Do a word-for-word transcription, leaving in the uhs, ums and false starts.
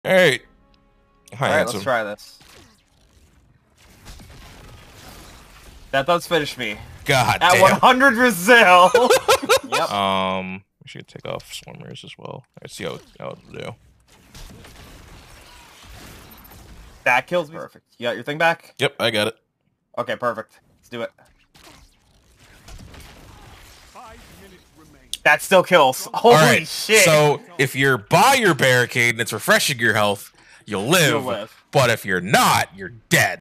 Hey. Hi, Alright, handsome. let's try this. That does finish me. God At damn. one hundred Brazil! Yep. Um, we should take off swimmers as well. Let's see how, how it'll do. That kills me. Perfect. You got your thing back? Yep, I got it. Okay, perfect. Let's do it. That still kills. Holy All right, shit! so if you're by your barricade and it's refreshing your health, you'll live. You'll live. But if you're not, you're dead.